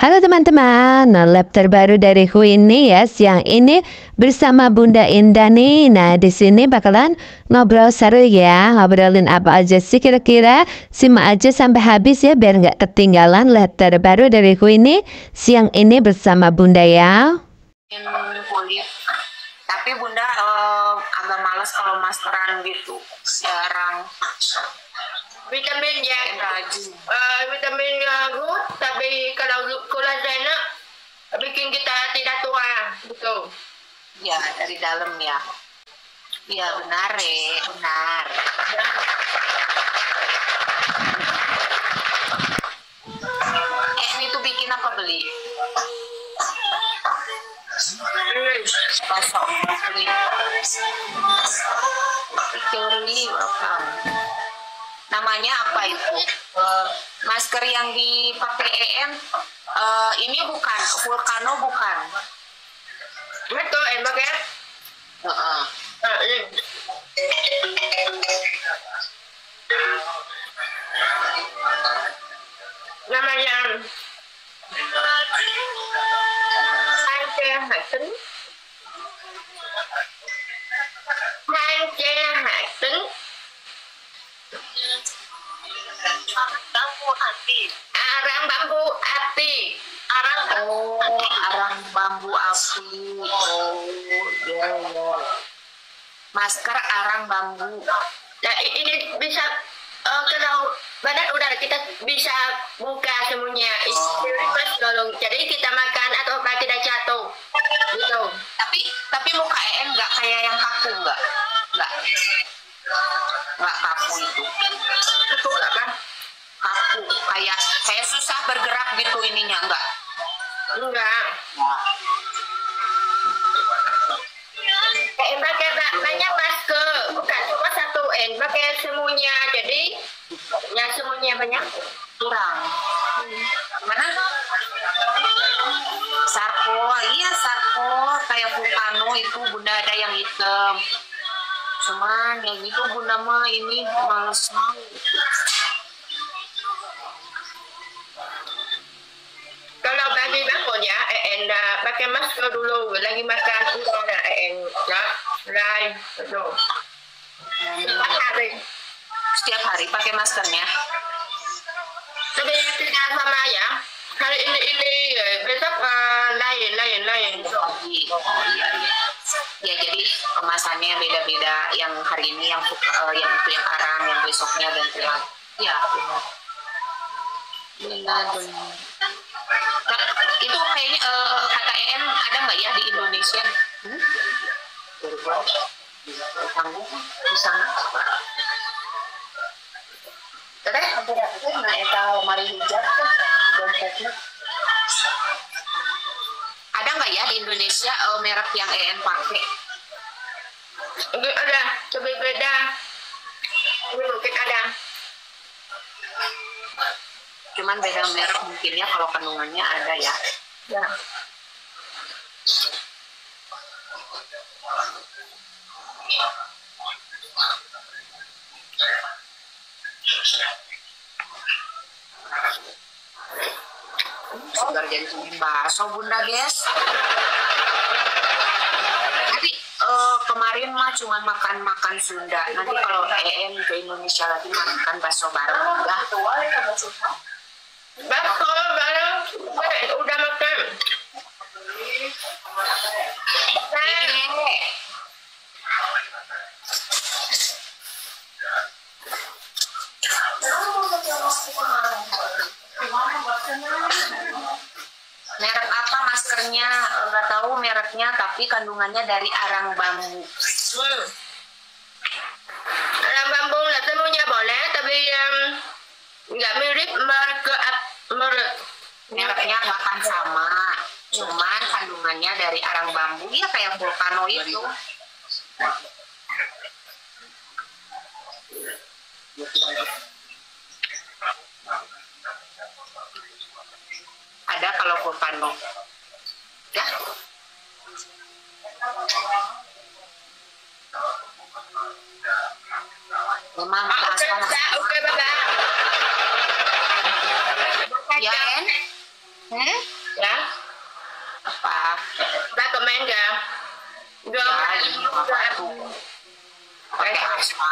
Halo teman-teman, lab terbaru dari Huini ya siang ini bersama Bunda Indah nih. Nah di sini bakalan ngobrol seru ya, ngobrolin apa aja sih kira-kira. Simak aja sampai habis ya biar nggak ketinggalan lab terbaru dari Huini siang ini bersama Bunda ya. Kulit, tapi Bunda agak malas kalau masteran gitu, jarang. Vitaminnya Rajin. vitaminnya good, tapi kalau kolagennya bikin kita tidak tua, betul. Ya dari dalam ya. Iya benar benar. Ini tuh bikin apa beli? Pasok beli. Teori apa? Namanya apa itu? Masker yang dipakai ini bukan Vulcano bukan? Betul, enak ya. Ini. Namanya Hansen. Bambu api. Arang bambu api. Arang bambu api. Ya. Masker arang bambu. Nah, ini bisa kalau badan udara kita bisa buka semuanya. Jadi kita makan atau apa tidak jatuh. Gitu. Tapi muka nggak kayak yang kaku nggak kaku itu. Itu apa? Kaku kayak susah bergerak gitu ininya enggak. Pakai banyak masker, bukan cuma satu pakai semuanya, jadi ya semuanya banyak Kurang. Mana? Sarko, iya Sarko kayak Vulcano itu Bunda ada yang hitam. Cuman yang itu Bunda mah ini males mau. Kalau bagi bangun ya, pakai masker dulu, lagi makan udara, lain, betul. Setiap hari pakai maskernya. Tapi tidak sama ya. Hari ini besok lain. Oh iya. Ya jadi kemasannya beda-beda. Yang hari ini yang itu yang arang, yang besoknya ganti lagi. Ya benar. Itu kayaknya KKN ada nggak ya di Indonesia? Tanggung di sana. Tadi tahu mari hijab dompetnya. Ada nggak ya di Indonesia merek yang pakai? Ada, coba beda. Mungkin ada. Cuman beda merek mungkinnya kalau kandungannya ada ya. Ya. Sudah jadi bakso Bunda guys. Nanti kemarin mah cuma makan Sunda. Nanti kalau ke Indonesia lagi makan bakso bareng ya. Bakso bareng udah makan. Merek apa maskernya? Nggak tahu mereknya, tapi kandungannya dari arang bambu. Arang bambu lah semuanya boleh, tapi nggak mirip merek. Mereknya bahkan sama, cuman kandungannya dari arang bambu. Ya kayak Vulcano itu. Ada kalau Vulcano. Ya. Memang Oke, Bapak. ya Ya, Apa? rekomen ya. Udah, Ya, ini apa tuh? Pakai asma.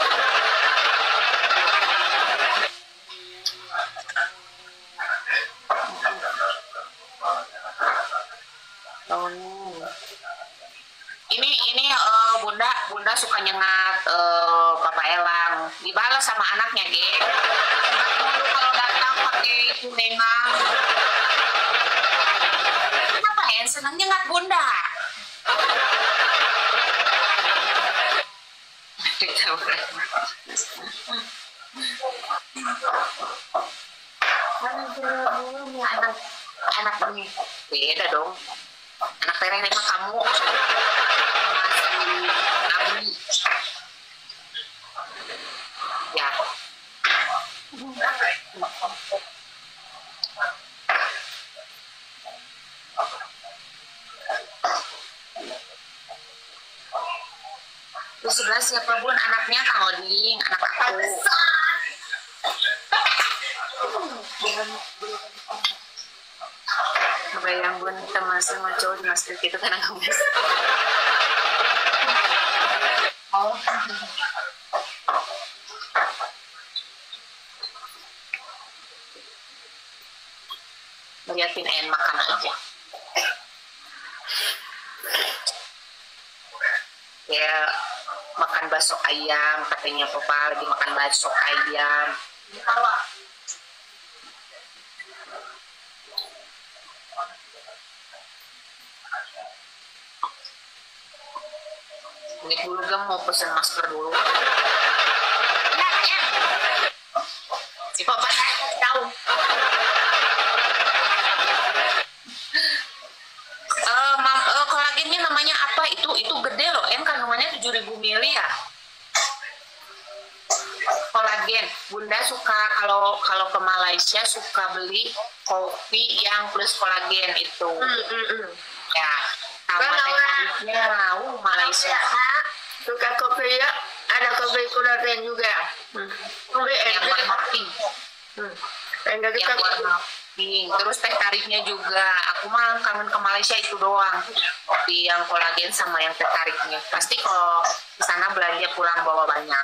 Bunda suka nyengat Papa Elang, dibalas sama anaknya, Ge. Kalau datang pakai itu memang. Kenapa Hen senang nyengat Bunda? Anak ini beda dong. Anak Tereng emang kamu. Abi. Ya. Di sebelah siapa pun anaknya Kang Oding, anak aku. Kebayang bun teman sama cowok di masjid itu karena kamu. Oh. Liatin En makan aja. Ya makan bakso ayam, katanya Papa lagi makan bakso ayam. Ini dulu Gam mau pesen masker dulu. Si Papa tahu. Kolagennya namanya apa? Itu gede loh, kandungannya 7.000 mili ya. Kolagen. Bunda suka kalau ke Malaysia suka beli kopi yang plus kolagen itu. Ya, sama teh Malaysia. Suka kopi ya, ada kopi kolagen juga. Kopi yang warna pink. yang warna pink. Terus teh tariknya juga. Aku mah kangen ke Malaysia itu doang. Kopi yang kolagen sama yang teh tariknya. Pasti kalau di sana belanja pulang bawa banyak.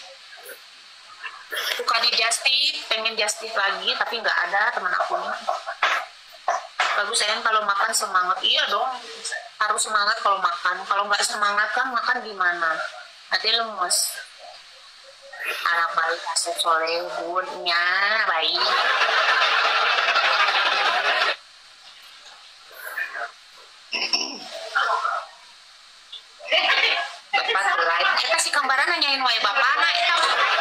Suka di Justip, pengen Justip lagi tapi nggak ada teman aku. Bagus kalau makan semangat. Iya dong, harus semangat kalau makan. Kalau nggak semangat kan makan gimana? Nanti lemes. Anak baik asal soleh, bunnya baik. Bapak gelai. Kita si Kambara nanyain wae bapak anak itu.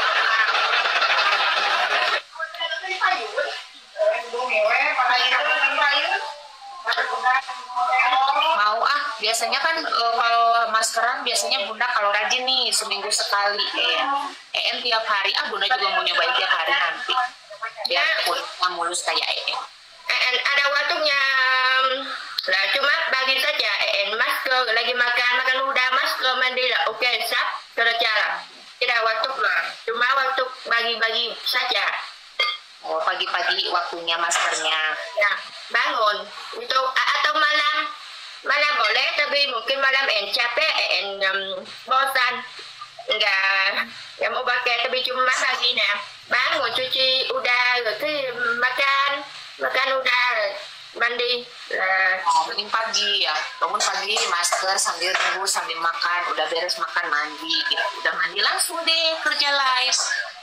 Mau biasanya kan kalau maskeran biasanya Bunda kalau rajin nih seminggu sekali tiap hari Bunda juga mau nyobain tiap hari nanti biar kulitnya mulus kayak ada waktunya lah, cuma bagi saja masker lagi makan udah masker mandi lah, oke sap kerja tidak waktu lah, cuma waktu bagi-bagi saja. Oh, pagi-pagi waktunya maskernya. Nah, bangun itu atau malam boleh, tapi mungkin malam capek, bosan, enggak mau pakai, tapi cuma pagi bangun cuci udah gitu, makan udah mandi. Bangun pagi ya, bangun pagi masker sambil tunggu sambil makan, udah beres makan mandi, gitu. Udah mandi langsung deh kerja live.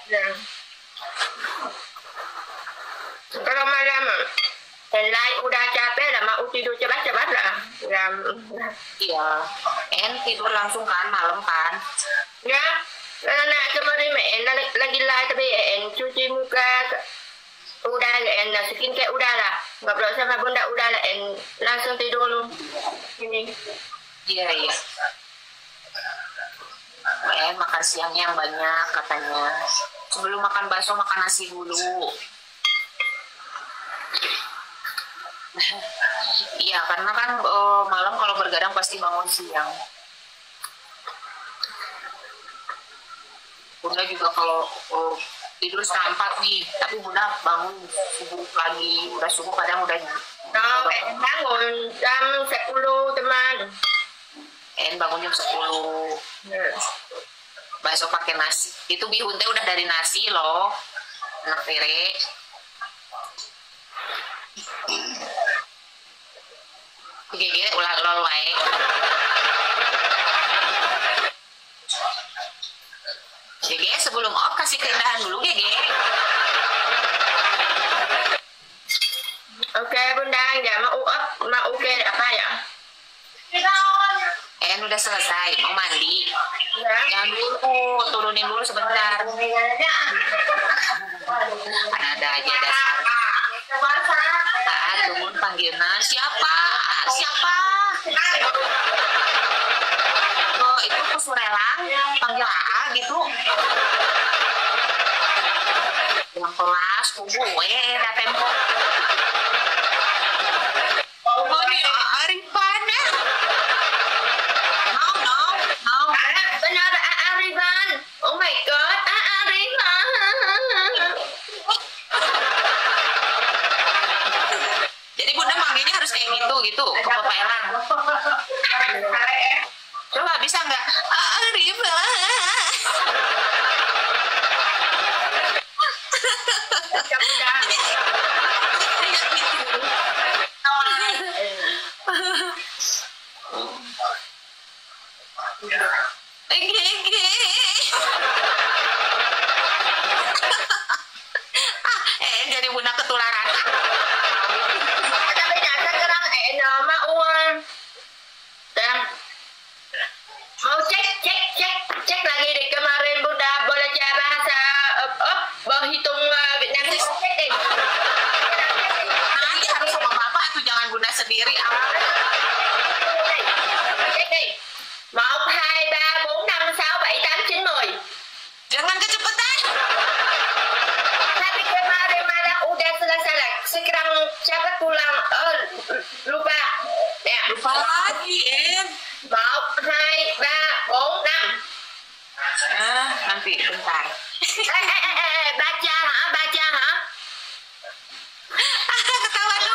Kalau malam lain udah capek lah, mau tidur cepat lah. Iya, tidur langsung kan malam kan. Ya, karena kemarin lagi lah, tapi cuci muka udah skincare udah lah, ngobrol sama Bunda udah lah, langsung tidur lu. Ini. Iya. Makan siangnya yang banyak katanya. Sebelum makan bakso makan nasi dulu. Iya, karena kan malam kalau bergadang pasti bangun siang. Bunda juga kalau tidur setengah 4 nih, tapi Bunda bangun subuh lagi, udah subuh kadang udah. No, bangun jam 10 teman. Bangun jam 10. Bakso pakai nasi. Itu bihun teh udah dari nasi loh. Anak Tere. Gege ulah lol wae. Gege sebelum kasih keindahan dulu Gege. Oke Bunda, nggak mau oke apa ya? Udah selesai, mau mandi. Ya. Jangan dulu, turunin dulu sebentar. Ada aja dasar. Turun panggilnya siapa? Siapa? Oh, itu Surelang panggil AA gitu. Yang kelas, gue ada tempo. Oh, ini Arifan ya? No. Benar Arifan. Oh my god, Arifan. Jadi Bunda manggilnya harus kayak gitu, ke Papa Elang. Coba bisa nggak? Arifan. Jadi Bunda ketularan. Tapi dasar sekarang nama uang. Dan mau cek lagi di kemarin Bunda belajar bahasa berhitung Vietnam cek deh. Nanti harus sama Bapak tuh, jangan Bunda sendiri. Cek deh. 1, 2, 3, 4, 5, 6, 7, 8, 9, 10. Jangan kecepatan. Tapi kemarin malam udah selesai lah. Sekarang siapa pulang? Oh, lupa. Ya. Lupa lagi, 1, 2, 3, 4, 5. Nanti bentar. Baca ha? Ketawa lu.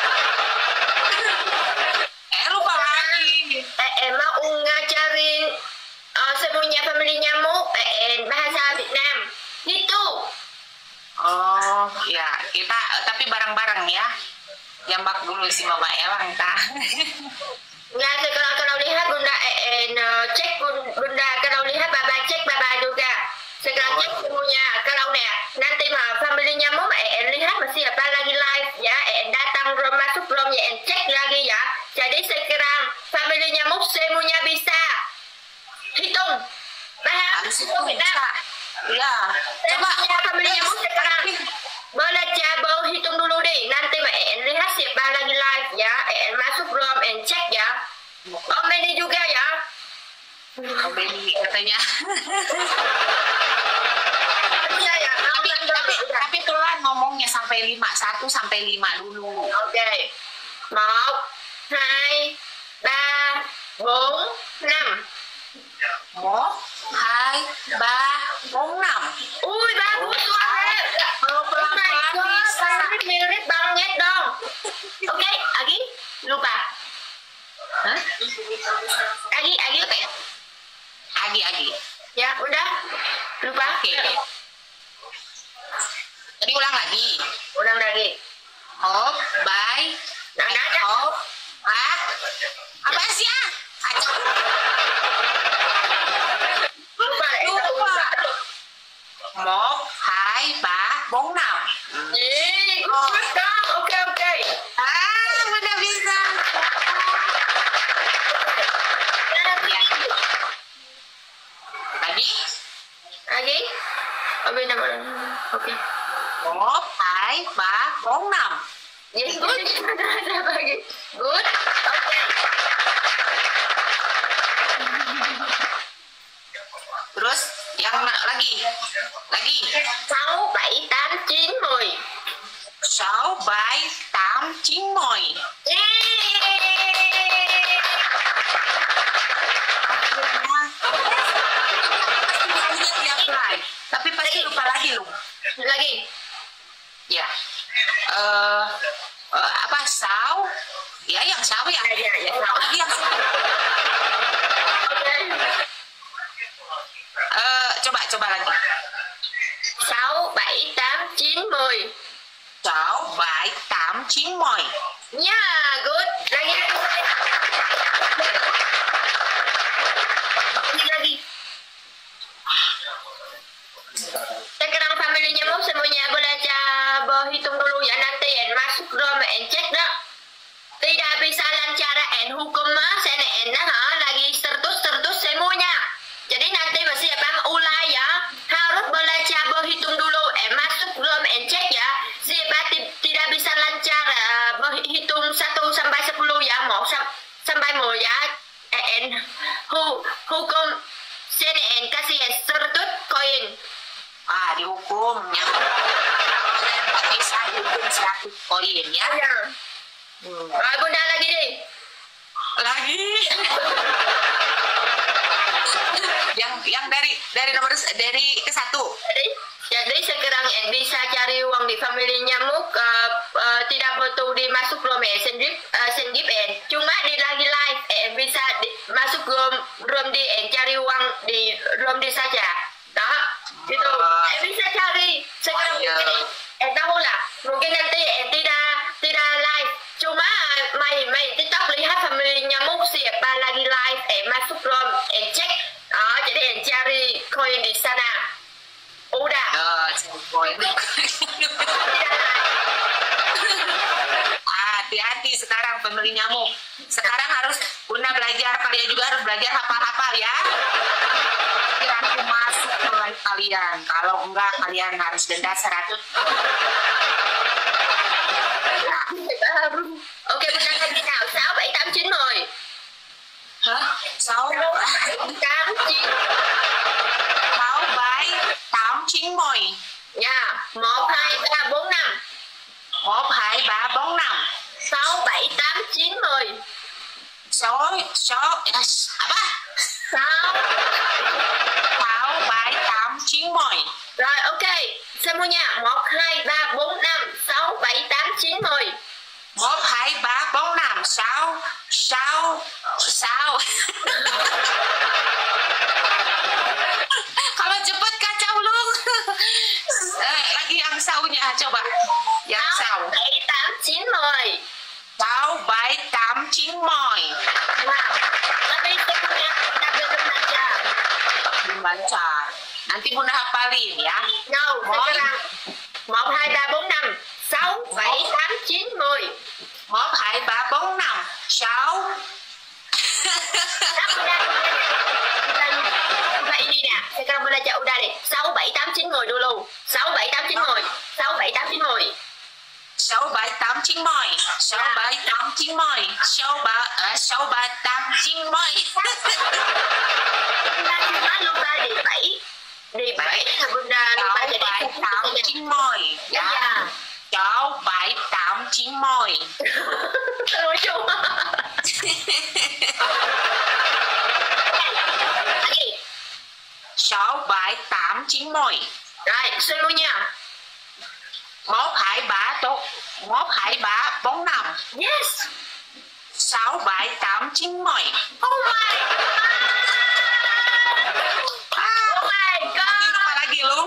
Lupa lagi. Mau ngajarin semuanya family nyamuk bahasa Vietnam. Gitu. Oh, ya kita tapi bareng-bareng ya. Jambak dulu si Mama Elang tah. Nggak, kalau lihat Bunda cek Bunda, kalau lihat Baba cek Baba juga. Sekarang cek semuanya. Kalau nanti mah family nyamuk lihat masih apa lagi live ya. Datang belum masuk belum ya, cek lagi ya. Jadi sekarang family nyamuk semuanya bisa hitung. Paham? Harus itu bisa. Ya. Coba family nyamuk sekarang. Boleh coba hitung dulu deh. Nanti mah lihat siapa lagi live ya. Masuk belum cek ya. Oh ini juga ya. Oh, Benny katanya. Iya ya. Tapi pelan ngomongnya sampai 5, 1 sampai 5 dulu. Oke. 1, 2, 3, 4, 5. 1, 2, 3, 4, 5. Ui bagus banget. Kalau pelan-pelan bisa. Mirip banget dong. Oke, Agi lupa. Hah? Agi. Agi. Ya udah. Lupa. Oke. Jadi ulang lagi. Ulang lagi. Hop, bye. Ada. Hop. Apa sih ya? Acak. Lupa. Một, hai, ba, 4, 5. Good dong. Oke. Udah bisa. Lagi? Oke, nama. Oke. 1, 2, 3, 4, 5. Yes, good. Ada lagi. Good. Oke. Terus yang lagi. 6, 7, 8, 9, 10. 6, 7, 8, 9, 10. Tapi pasti lupa lagi lu. apa saw? Ya yang saw ya. Ya, Apa lagi yang coba lagi. 6, 7, 8, 9, 10. 6, 7, 8, 9, 10. Ya, good. Lagi. Sekarang family nyamuk semuanya belajar berhitung dulu ya, nanti en masuk room en cek dah. Tidak bisa lancar en hukum sen en lagi tertus semuanya. Jadi nanti masih ulai ya, harus belajar berhitung dulu en masuk room en cek ya. Siapa tidak bisa lancar berhitung 1 sampai 10 ya, mau sampai 10 ya. En hukum sen en kasih en tertut koin. Dihukum ya. Bisa dihukum 100 koin ya. Bunda lagi deh. Lagi. yang dari nomor dari ke 1. Jadi sekarang bisa cari uang di family nyamuk, tidak butuh dimasuk room sendip cuma di lagi live bisa masuk room di cari uang di room di saja. Nah, gitu. Bisa cari sekarang mungkin tahu lah. Mungkin nanti tidak live. Cuma main TikTok lihat family nyamuk siapa lagi live masuk room cek. Jadi cari koin di sana. Udah. Cari koin. Hati-hati sekarang family nyamuk. Sekarang harus Bunda belajar, kalian juga harus belajar hafal-hafal ya. Aku masuk ke live kalian. Kalau enggak kalian harus denda 100. Ok, Bunda lagi nào 6, 7, 8, 9, 10. Hả? 6, 7, 8, 9. 6, 7, 8, 9, 10. Nha, 1, 2, 3, 4, 5. 1, 2, 3, 4, 5. 6, 7, 8, 9, 10. 6, apa? 6, 7, 8, 9, 10. Rồi, ok. Semuanya 1, 2, 3, 4, 5, 6, 7, 8, 9, 10. 1, 2, 3, 4, 5, 6. Kalau cepet kacau lu. Lagi yang saunya coba. Yang sau. 6, 7, 8, 9, 10. 6, 7, 8, 9, 10. Nah, tapi semuanya kita belum belajar. Belum baca. Nanti Bunda hafalin ya. No, sekarang 1, 2, 3, 4, 5, 6, 7, 8, 9, 10. 1, 2, 3, 4, 5, 6. Udah ini dah. Sekarang belajar udah deh. 6, 7, 8, 9, 10 dulu. 6, 7, 8, 9, 10. 6, 7, 8, 9, 10. 6, 7, 8, 9, 10. 6, 7, 8, 9, 10. 6, 7, 8, 9, 10. Bunda cuma lupa di 7. Di 7 Bunda lupa 6, jadi 7, 8, 9, 10. Ya. 6, 7, 8, 9, 10. Lucu. Lagi. 6, 7, 8, 9, 10. Rồi, semuanya. 1, 2, 3, 1, 2, 3, 4, 5. Yes. 6, 7, 8, 9, 10. Oh my God. Nanti lupa lagi lu.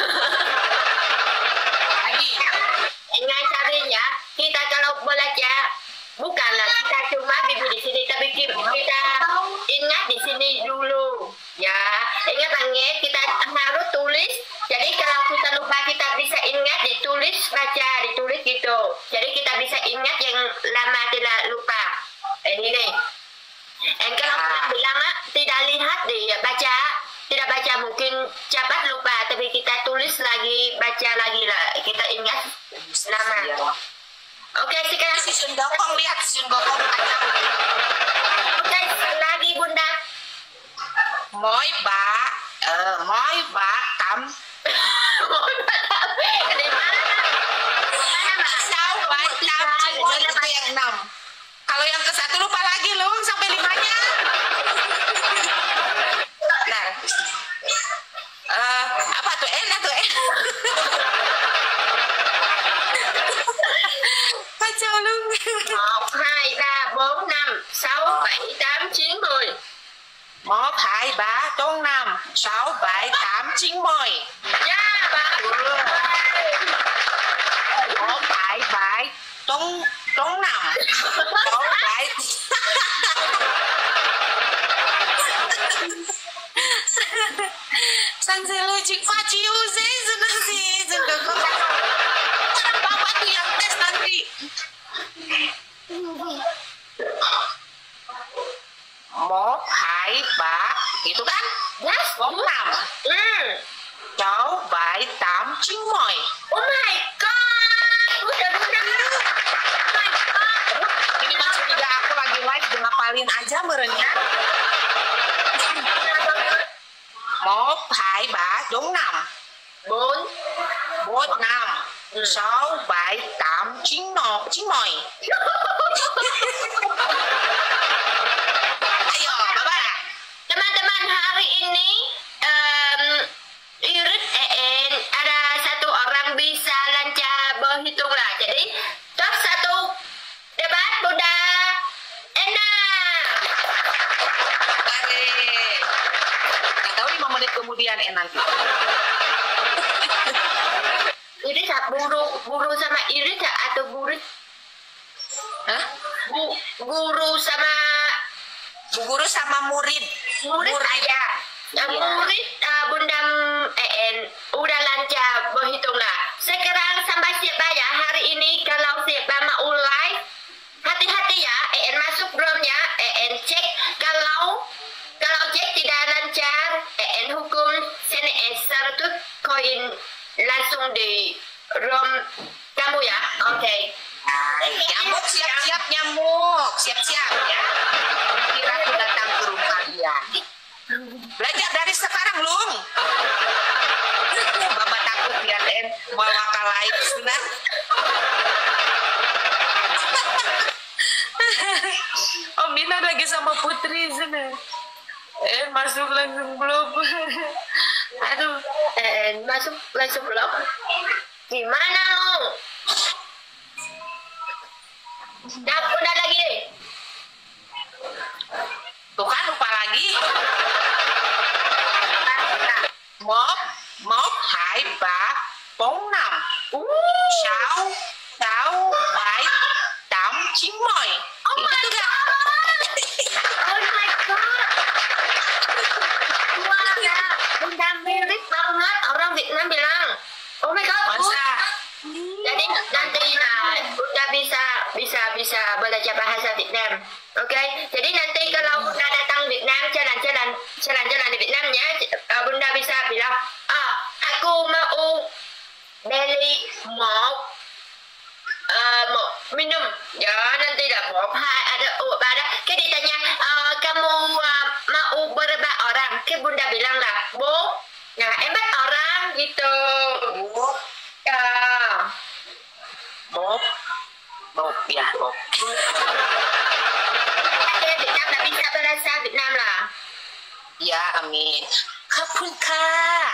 Lagi. Ingat carinya, kita kalau belajar bukanlah kita cuma bibi di sini, tapi kita ingat di sini dulu. Ya, ingat Angge, kita harus tulis. Jadi kalau kita lupa kita bisa ingat ditulis, baca ditulis gitu. Jadi kita bisa ingat yang lama tidak lupa. Ini nih. Kalau kita bilang tidak lihat baca, tidak baca mungkin cepat lupa, tapi kita tulis lagi, baca lagi lah, kita ingat lama. Oke, sekarang Si Sun Gokong lihat Sun Gokong kacau. oke, lagi Bunda. Mỗi bà tắm Di mana? Sao 7, 8, 9, itu yang 6. Kalau yang ke 1 lupa lagi lu sampai 5-nya. Nah. Apa tuh? Enak tuh. hai ba đông nam sáu bảy tám chín mười. Yeah, bà. Một hai ba đông đông nam sáu bảy. Sanselo cik Paciu sih senang sih senang. Orang bapak tuh yang tes nanti. Một hai ba gitu kan? Yes. Bốn năm sáu bảy tám chín mười. Oh my god. Udah. Oh my god. Ini pas juga aku lagi live ngapalin aja merenya. Một hai ba đúng năm Bốn. bốn năm sáu bảy tám chín mười. Ayo, Bapak. Teman-teman, hari ini Irit ada satu orang bisa lancar berhitung lah. Jadi top 1 debat Bunda Ena. Nggak tahu 5 menit kemudian nanti. Irit guru sama Irit atau gurit? Hah? Guru sama Bu guru sama murid. murid aja. Murid Bunda En udah lancar berhitung lah. Sekarang sampai siapa ya hari ini kalau siapa mau live hati-hati ya. En masuk belumnya? En cek kalau cek tidak lancar. En hukum CNS 100 koin langsung di room kamu ya. Oke. Nyamuk siap-siap nyamuk, siap-siap ya. Kira aku datang ke rumah kalian. Belajar dari sekarang, Lung. Bapak takut lihat bawa kalai sunat. Om Bina lagi sama Putri sana. Masuk langsung belum. Aduh. Masuk langsung belum? Gimana lu? Udah lagi deh. Tuh kan lupa lagi. Một hai ba bốn năm sáu bảy tám chín mười. Oh my god. Oh my god. Wah ya, Bunda mirip banget orang Vietnam bilang. Oh my god. Masa? Jadi nanti Bunda bisa belajar bahasa Vietnam. Oke. Jadi nanti kalau Bunda datang Vietnam jalan-jalan di Vietnamnya, Bunda bisa bilang, aku mau beli một minum ya, nanti lah 1, 2 ada 3 dah. Cái ditanya kamu mau berapa orang, cái Bunda bilang lah 4. Nah 4 orang gitu. Một ya một. Việt Nam là bisa bahasa Vietnam lah. Ya amin. Kapun ka.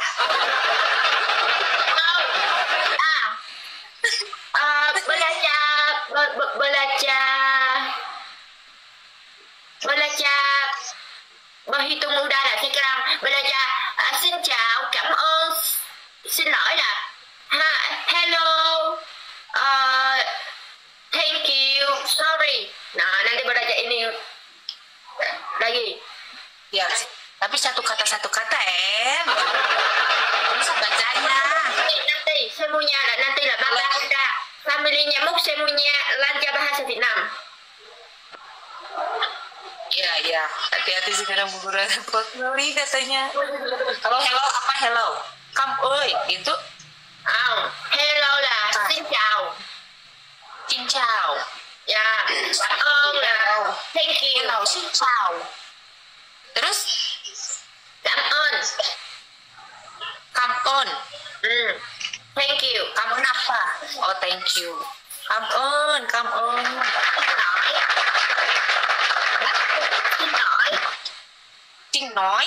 Belajar berhitung mudah là sekarang belajar xin chào, cảm ơn, xin lỗi là hello, thank you, sorry. Nah nanti belajar ini lagi. Ya, tapi satu kata bisa bacanya. Nanti semuanya là nanti là Baba Bunda, family Nyamuk semuanya lancar bahasa Vietnam. Iya. Hati-hati sekarang Bu Guru repot ngeri katanya. Kalau hello apa hello? Come ơi, itu. Hello là xin chào. Xin chào. Ya, cảm ơn là thank you. Hello, xin chào. Terus? Cảm ơn. Come on. Thank you. Kamu apa? Oh, thank you. Come on. Xin lỗi.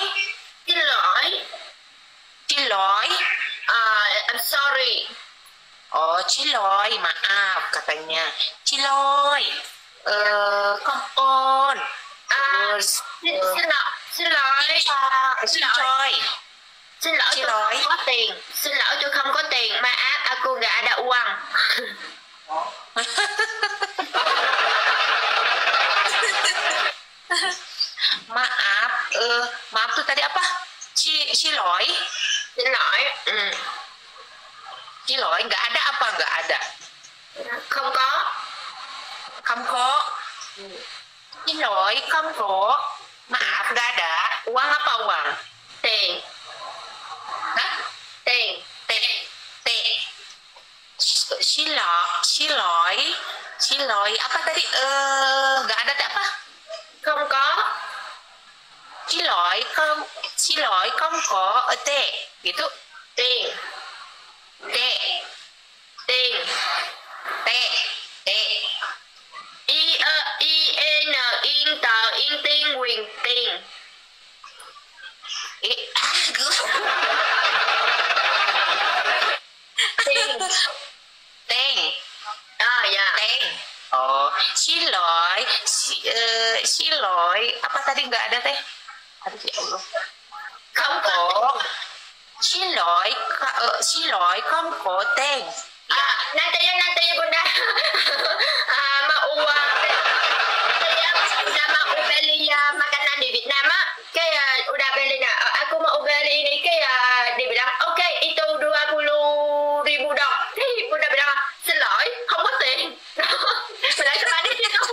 I'm sorry. Oh, Ciloy, maaf katanya. Ciloy. Come on. Terus Xin lỗi. Ciao. xin lỗi. Xin lỗi tôi không có tiền. Xin lỗi tôi không có tiền. Maaf, aku nggak ada uang. Maaf, maaf tuh tadi apa? Xin lỗi. Xin lỗi. Xin lỗi, nggak ada apa? Nggak ada. Không có. Không có. Xin lỗi, không có. Maaf, nggak ada. Uang apa uang? Tiền. Hah? Tiền. Tiền. Xin lỗi. Apa tadi? Nggak ada teh apa? Không có. Xin lỗi, không có teh. Gitu. Tiền. Teh. Tiền. Teh. IN yên tờ yên tiên quyền tiền. Gue. Tiền. Teng. Dạ. Teng. Oh, xin lỗi. Apa tadi nggak ada teh? Aduh ya Allah. Không có. Xin lỗi, không có teng. Nanti ya bunda. Mau bunda mau beli makanan di Vietnam á, cái udah beli nah, aku mau beli ini cái dia bilang oke itu 20.000 đồng. Thì bunda bilang xin lỗi không có tiền. Mình lại sama di situ.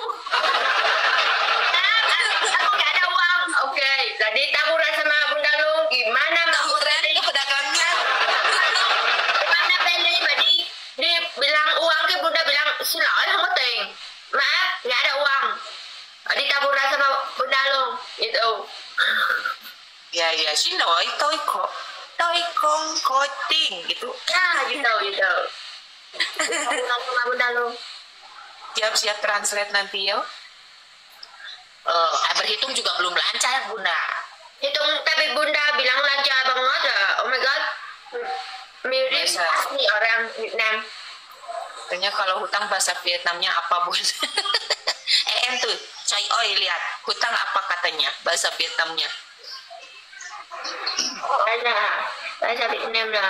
Aku nggak ada uang. Oke, jadi taburan sama bunda lu gimana mau Taburan itu pedagangnya. Mana beli mà đi bilang uang cái bunda bilang xin lỗi không có tiền. Maaf, nggak ada uang. Đi taburan sama bunda lu gitu. Ya, xin lỗi, tôi không có tiền gitu. Gitu. Taburan sama bunda lu. Siap-siap translate nanti ya. Berhitung juga belum lancar, Bunda. Hitung tapi bunda bilang lancar banget ya. Oh my god. Mirip Biasa. asli orang Vietnam. Katanya kalau hutang bahasa Vietnamnya apa, Bun? Em tuh, Choi Oi lihat. Hutang apa katanya bahasa Vietnamnya? Bahasa Vietnam là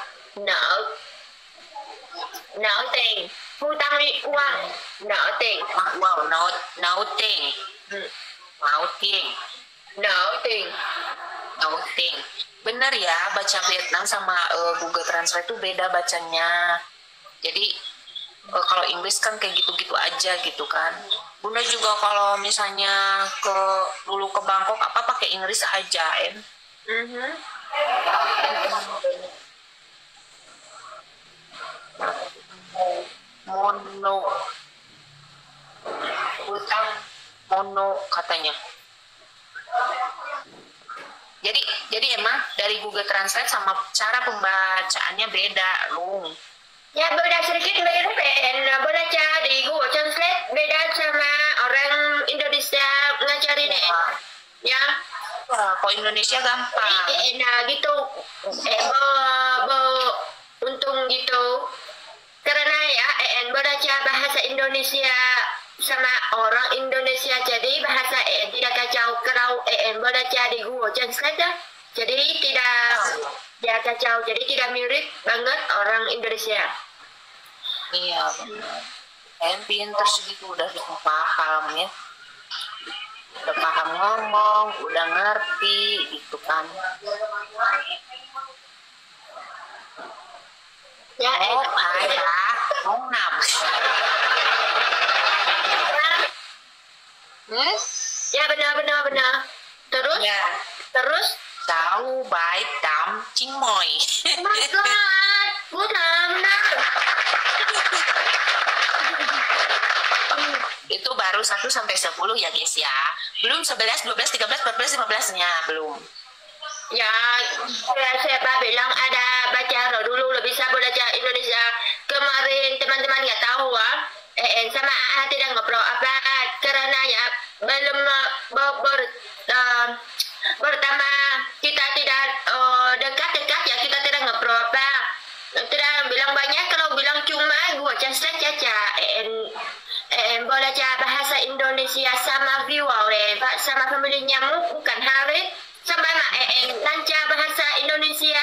nợ tiền. Hutang đi uang. Nợ tiền. Wow, nấu tiền. Nấu tiền. Nợ tiền. Nấu tiền. Bener ya, baca Vietnam sama Google Translate itu beda bacanya. Jadi kalau Inggris kan kayak gitu-gitu aja gitu kan. Bunda juga kalau misalnya dulu ke Bangkok apa pakai Inggris aja, En. Mono. Hutang mono katanya. Jadi emang dari Google Translate sama cara pembacaannya beda, Lung. Ya beda sedikit mirip baca di Google Translate beda sama orang Indonesia ngajarin ya. Kalau Indonesia gampang. Gitu. Untung gitu. Karena ya belajar bahasa Indonesia sama orang Indonesia jadi bahasa tidak kacau kalau belajar di Google Translate ya. Jadi tidak kacau, jadi tidak mirip banget orang Indonesia. Iya, benar. Pinter segitu udah bisa paham ya. Udah paham ngomong, udah ngerti gitu kan. Ya, ada Hongnam. Ya benar. Terus? Ya. Terus? Cháu bái tám chín mồi. Oh my god, bukan. Itu baru 1 sampai 10 ya guys ya. Belum 11, 12, 13, 14, 15-nya belum. Ya, siapa bilang ada baca dulu lebih bisa belajar Indonesia. Kemarin teman-teman nggak tahu sama tidak ngobrol apa karena ya belum pertama kita tidak dekat ya kita tidak ngobrol apa tidak bilang banyak kalau bilang cuma gua translate caca belajar bahasa Indonesia sama viewer sama familinya bukan Haris sama lancar bahasa Indonesia.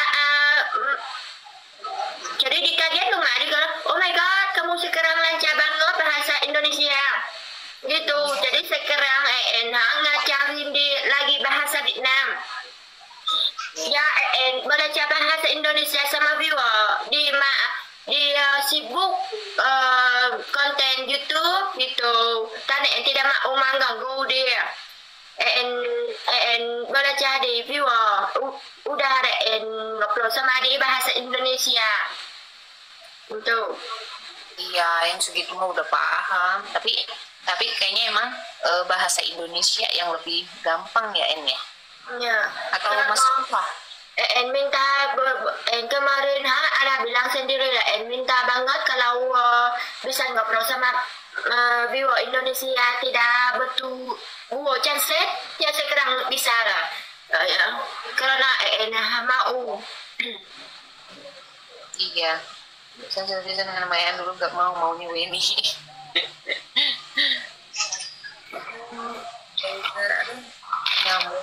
Jadi dikaget tuh Mak, oh my god, kamu sekarang lancar banget bahasa Indonesia. Gitu, jadi sekarang ngajarin lagi bahasa Vietnam. Ya, belajar bahasa Indonesia sama viewer di sibuk konten YouTube gitu. Kan tidak mau mengganggu dia. Belajar di viewer udah ngobrol sama dia bahasa Indonesia. Untuk Iya, yang segitu mah udah paham. Tapi kayaknya emang bahasa Indonesia yang lebih gampang ya En ya? ya. Atau Mas apa? Minta kemarin ada bilang sendiri lah, minta banget kalau bisa ngobrol sama viewer Indonesia tidak betul Google Translate ya sekarang bisa lah. Ya, karena mau. Iya. Saya dengan Mayan dulu gak maunya Weni. Nyambung.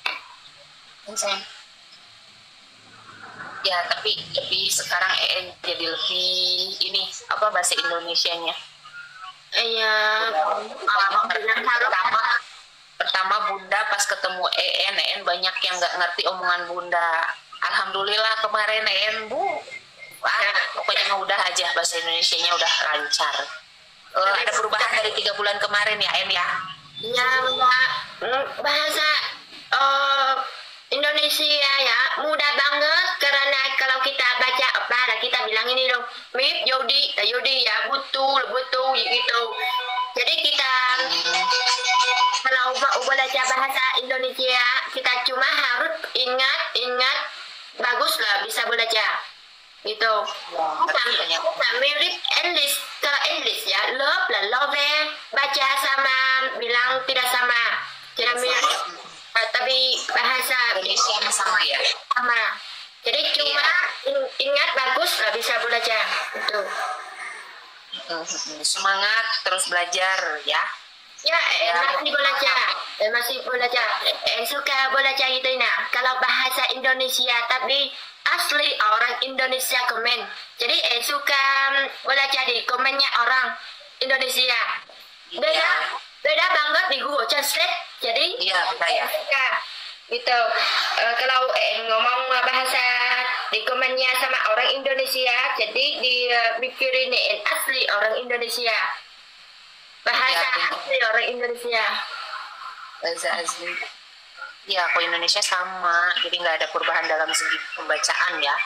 Ya, tapi sekarang jadi lebih ini apa bahasa Indonesianya. Iya, pertama Bunda pas ketemu En banyak yang nggak ngerti omongan Bunda. Alhamdulillah kemarin Bu, pokoknya udah aja bahasa Indonesianya udah lancar. Ada perubahan dari 3 bulan kemarin ya En ya? Iya, bahasa Indonesia ya mudah banget karena kalau kita baca kita bilang ini dong, Mip Yodi ya betul gitu. Jadi kita kalau mau belajar bahasa Indonesia kita cuma harus ingat bagus lah bisa belajar gitu. Bukan mirip English, kalau English ya love lah love, baca sama bilang tidak mirip. Tapi bahasa Indonesia sama ya? Sama. Jadi cuma ingat bagus lah bisa belajar itu. Semangat terus belajar ya. Ya, masih belajar. Suka belajar itu nah. Kalau bahasa Indonesia tapi asli orang Indonesia komen. Jadi suka belajar di komennya orang Indonesia. Beda banget di Google Translate. Jadi gitu. Kalau ngomong bahasa di komennya sama orang Indonesia, jadi dipikirin asli orang Indonesia. Bahasa asli orang Indonesia. Bahasa asli. Ya, kalau Indonesia sama, jadi nggak ada perubahan dalam segi pembacaan ya.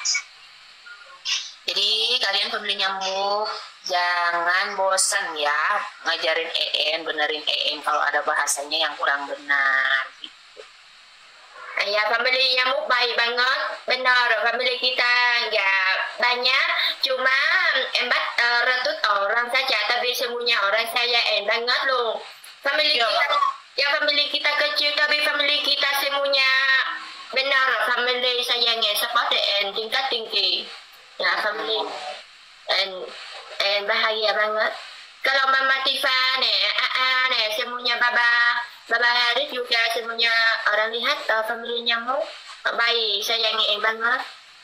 Jadi kalian pembeli nyamuk jangan bosan ya ngajarin benerin kalau ada bahasanya yang kurang benar. Gitu. Ya, family nyamuk baik banget, benar. Family kita nggak banyak, cuma ratus orang saja, tapi semuanya orang saya banget loh. Family kita kecil, tapi family kita semuanya benar. Family sayangnya seperti tingkat tinggi. Ya, family bahagia banget. Kalau Mama Tifa semuanya Baba Haris juga semuanya orang lihat family nyamuk baik, sayangi banget.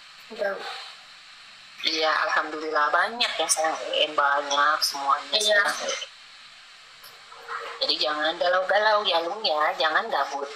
Iya, alhamdulillah banyak ya sayang banyak semuanya. Iya. Jadi jangan galau-galau ya Lung ya, jangan gabut.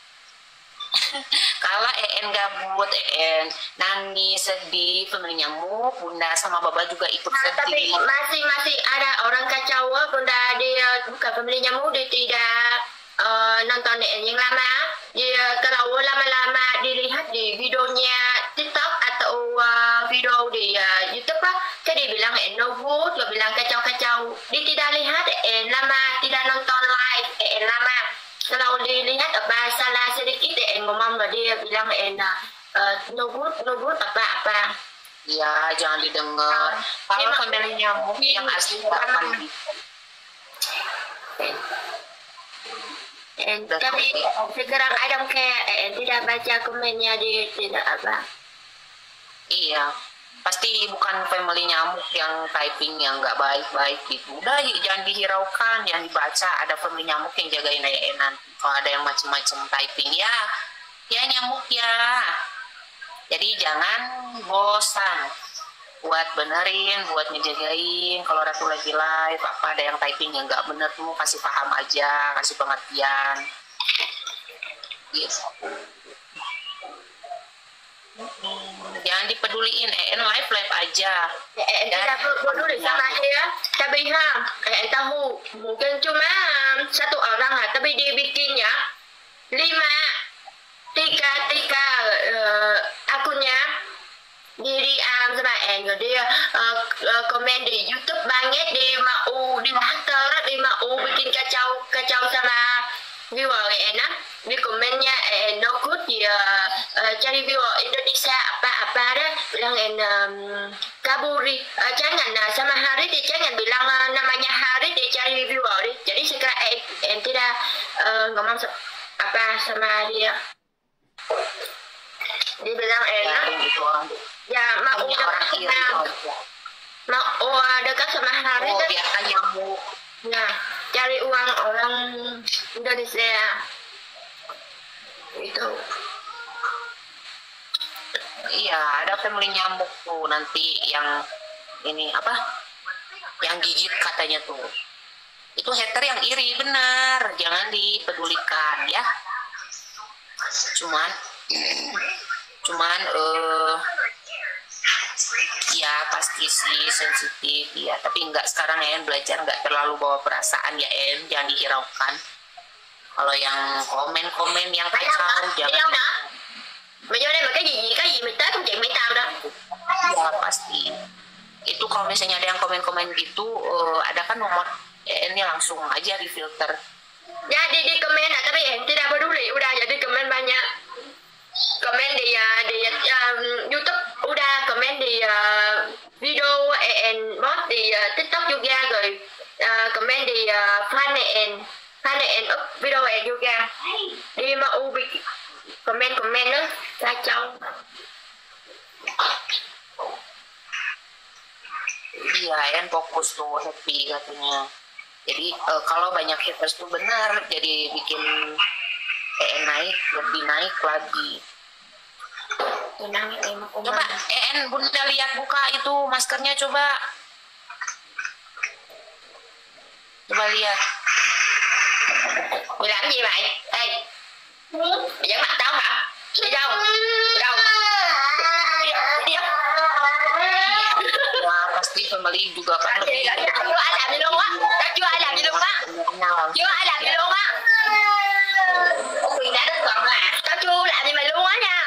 Kalau gabut, nangis, sedih, family nyamuk, Bunda sama Baba juga ikut sedih. Tapi masih ada orang kacau, Bunda dia bukan family nyamuk, dia tidak nonton yang lama. Dia kalau lama-lama dilihat di videonya TikTok atau video di YouTube jadi bilang no good, dia bilang kacau-kacau. Dia tidak lihat lama, tidak nonton live lama. Kalau dilihat salah sedikit ngomong dia bilang no good apa. Iya, jangan didengar. Kalau family nyamuk yang asli nggak akan tapi sekarang ada kayak tidak baca komennya dia tidak apa. Iya, pasti bukan family nyamuk yang typing yang nggak baik-baik gitu. Udah jangan dihiraukan, jangan dibaca. Ada family nyamuk yang jagain nanti. Kalau ada yang macam-macam typing ya Ya nyamuk ya. Jadi jangan bosan buat benerin, buat ngejagain. Kalau Ratu lagi live, apa ada yang typing yang nggak bener tuh kasih paham aja, kasih pengertian. Gitu. Jangan dipeduliin, live aja. Tidak peduli sama dia, tapi tahu mungkin cuma satu orang tapi dibikinnya 3 akunnya diri sama rồi dia komen di YouTube banget dia mau di hunter dia mau bikin kacau sama viewer á di komennya no good gì cari viewer Indonesia apa đó bilang kaburi jangan sama Haris dia jangan bilang namanya Haris dia cari viewer đi jadi sekarang tidak ngomong apa sama dia bilang ya mau dekat sama Haris biarkan nyamuk. Nah, cari uang orang Indonesia itu. Iya, ada family nyamuk tuh nanti yang ini apa? Yang gigit katanya tuh. Itu hater yang iri benar, jangan dipedulikan ya. Cuman ya pasti sih sensitif ya, tapi enggak sekarang ya belajar nggak terlalu bawa perasaan ya jangan dihiraukan. Kalau yang komen yang kacau jangan. Bây giờ đây mà cái gì mình tới công chuyện mấy tao đó. Ya pasti. Itu kalau misalnya ada yang komen-komen gitu, ada kan nomor ini langsung aja di filter. Ya di komen tapi tidak peduli udah jadi komen banyak. Komen di YouTube udah komen di video post di TikTok juga rồi komen di fan up video juga đi mau komen đó kacau. Iya, fokus tuh happy katanya. Jadi kalau banyak haters tuh benar jadi bikin lebih naik lagi. Coba Bunda lihat buka itu maskernya coba lihat. Mày làm gì vậy? Ê, mày giỡn mặt tao hả? Đi đâu? Wah, pasti family juga kan lebih. Chưa ai làm gì luôn á. Chưa ai làm gì luôn á. Quyền đã đến còn là tao chưa làm gì mày luôn á nha.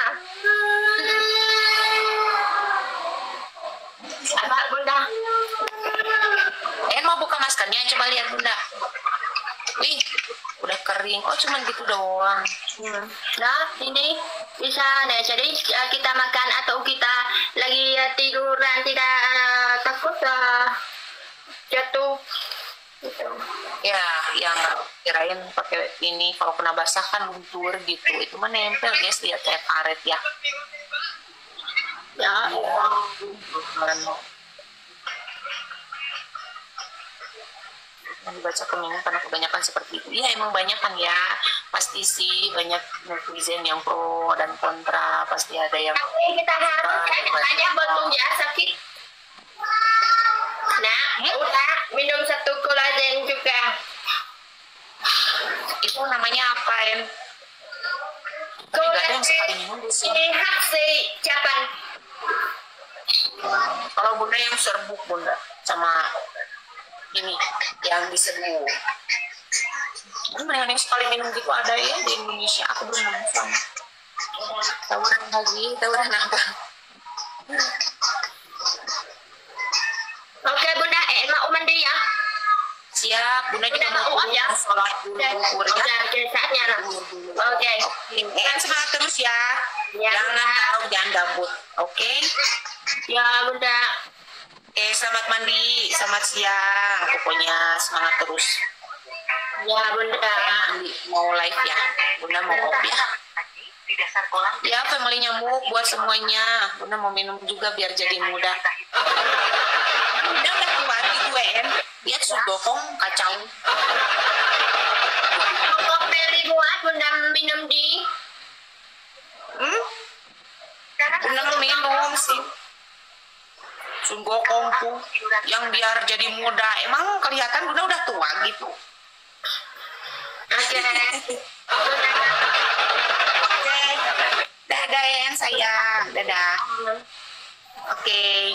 Apa Bunda? Mau buka maskernya, coba lihat Bunda. Wih, udah kering. Oh, cuman gitu doang. Đó, ini bisa nih. Jadi kita makan atau kita lagi tiduran tidak takut jatuh. Gitu. Ya, yang kirain pakai ini kalau kena basah kan luntur gitu. Itu mah nempel guys, lihat kayak karet ya. Ya. Yang dibaca komennya karena kebanyakan seperti itu. Iya emang banyak kan ya, pasti sih banyak netizen yang pro dan kontra, pasti ada yang kita harus hanya betul ya sakit. Nah, udah minum satu kolagen juga. Itu namanya apa Tidak ada yang sekali minum di sini. Ini haksi Japan. Kalau Bunda yang serbuk Bunda sama ini yang diseduh. Yang sekali minum gitu ada ya di Indonesia. Aku belum nonton. Tawaran apa? Oke Bunda, mau mandi ya? Siap, Bunda juga mau ya? sholat dulu. Oke, saatnya lah. Oke. Semangat terus ya. Jangan gabut. Oke? Ya Bunda. Oke, selamat mandi, selamat siang. Pokoknya semangat terus. Ya Bunda. Mau live ya, Bunda mau kopi ya. Ya, family nyamuk buat semuanya. Bunda mau minum juga biar jadi muda. Bunda udah tua gitu lihat sudokong kacau. Kopi buat Bunda minum di. Bener minum sih. Sun Gokongku yang biar jadi muda. Emang kelihatan Bunda udah tua gitu. Oke. Oke. Dadah yang sayang. Dadah. Oke.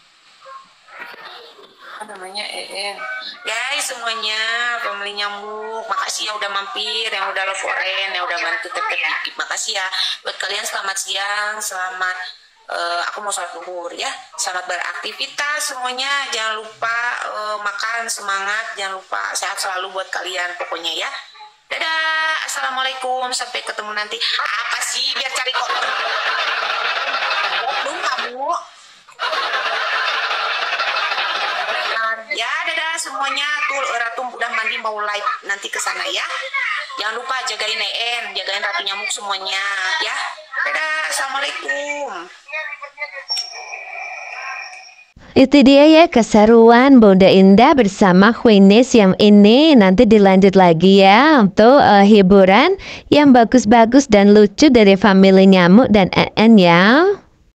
Apa namanya guys semuanya, family nyamuk, makasih ya udah mampir, yang udah love Oren, yang udah bantu tetep, makasih ya. Buat kalian selamat siang, selamat aku mau sholat zuhur ya, selamat beraktivitas semuanya, jangan lupa makan, semangat, jangan lupa sehat selalu buat kalian pokoknya ya. Dadah, assalamualaikum, sampai ketemu nanti. Apa sih biar cari kok belum kamu ya. Dadah semuanya, tuh Ratu udah mandi mau live nanti ke sana ya. Jangan lupa jagain jagain Ratu Nyamuk semuanya ya. Dadah, assalamualaikum. Itu dia ya keseruan Bunda Indah bersama Queeness yang ini. Nanti dilanjut lagi ya untuk hiburan yang bagus-bagus dan lucu dari family nyamuk dan ya.